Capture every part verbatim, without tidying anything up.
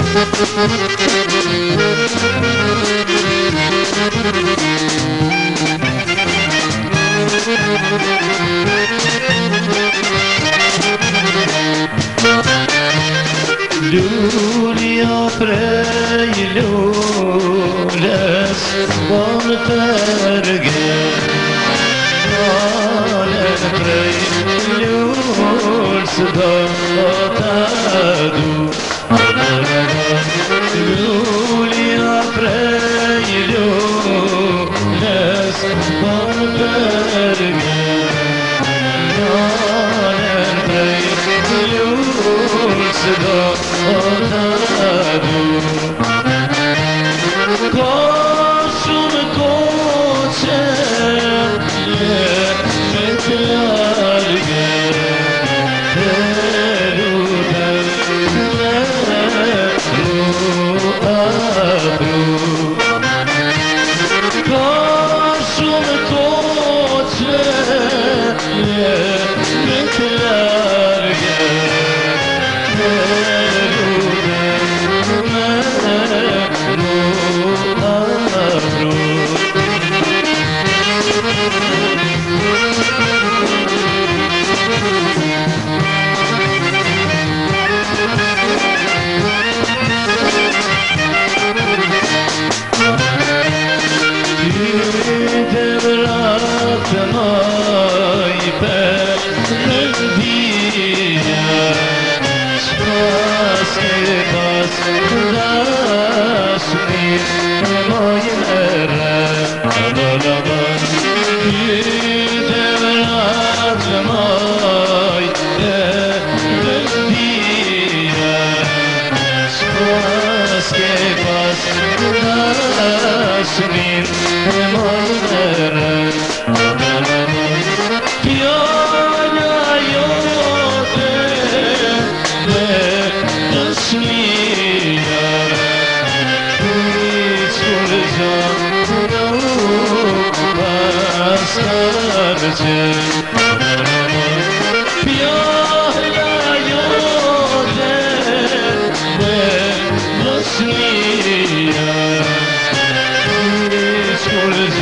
Lulja prej lules bon përge Nalen prej lules bon ta du Lulja prej lules bon përge Nalen prej lules bon Koşun koçer Yetler Geru Deru Abru Koşun koçer Yetler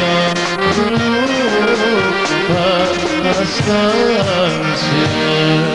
Stanza